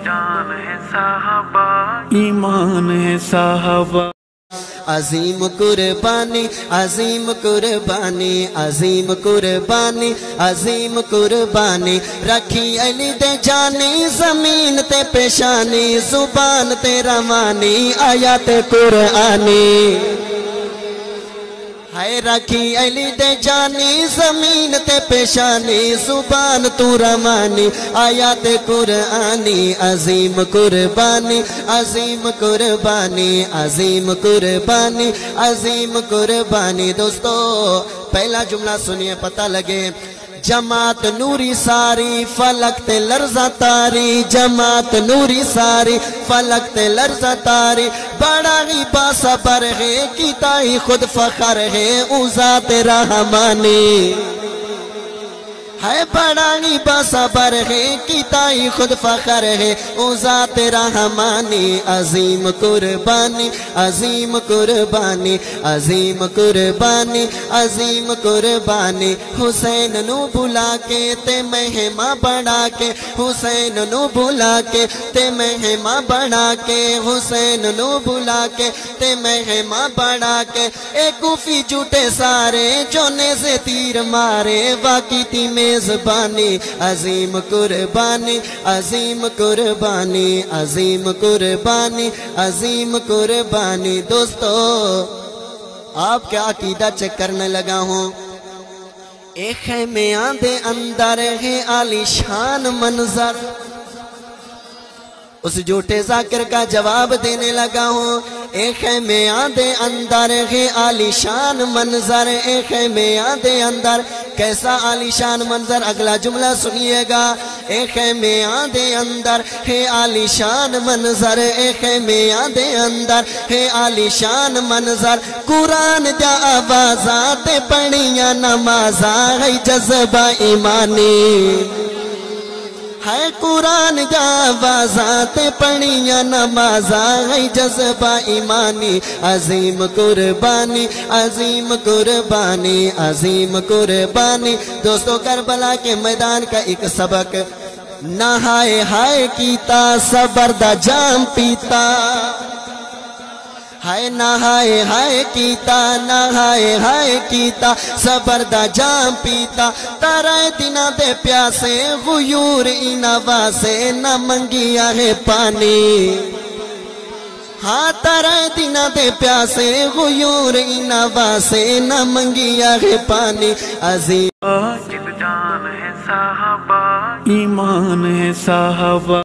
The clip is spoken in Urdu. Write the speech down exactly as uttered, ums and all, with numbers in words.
جان ہے صحابہ ایمان ہے صحابہ عظیم قربانی عظیم قربانی عظیم قربانی عظیم قربانی رکھی علی دے جانی زمین تے پیشانی زبان تے روانی آیات قرآنی ہائے رکھی علی دے جانی زمین تے پیشانی زبان تو روانی آیات قرآنی عظیم قربانی عظیم قربانی عظیم قربانی عظیم قربانی دوستو پہلا جملہ سنیے پتہ لگے جماعت نوری ساری فلک تے لرزہ تاری جماعت نوری ساری فلک تے لرزہ تاری بڑا ہی باصبر ہے کیتا ہی خود فخر ہے او ذات رحمانی ہے بڑا ہی باصبر ہے کیتا ہی خود فخر ہے او ذات رحمانی عظیم قربانی عظیم قربانی عظیم قربانی عظیم قربانی حسین نو بلا کے تے مہما بڑھا کے حسین نو بلا کے تے مہما بڑھا کے حسین نو بلا کے تے مہما بڑھا کے ایک کوفی جھوٹے سارے جونے سے تیر مارے واقعی تھی میزبانی عظیم قربانی عظیم قربانی عظیم قربانی عظیم قربانی دوستو آپ کیا عقیدہ چیک کرنے لگا ہوں ایک خیمیاں دے اندر ہے عالی شان منظر اس جھوٹے ذاکر کا جواب دینے لگا ہوں ایک خیمیاں دے اندر ہے عالی شان منظر ایک خیمیاں دے اندر کیسا عالی شان منظر اگلا جملہ سنیے گا ایک خیمیاں دے اندر ہے عالی شان منظر ایک خیمیاں دے اندر ہے عالی شان منظر قرآن دیا آوازات پڑھیاں نمازاں ہے جذبہ ایمانی ہے قرآن دیا آوازات پڑھیاں نمازاں ہے جذبہ ایمانی عظیم قربانی عظیم قربانی عظیم قربانی دوستو کربلا کے میدان کا ایک سبق نہ ہائے ہائے کیتا صبر دا جام پیتا ہائے نہ ہائے ہائے کیتا نہ ہائے ہائے کیتا صبر دا جام پیتا تارائے دنہ دے پیاسے غیور انوا سے نہ منگیا ہے پانی ہاں تارائے دنہ دے پیاسے غیور انوا سے نہ منگیا ہے پانی عظیم جان ہے صحابہ ایمان ہے صحابہ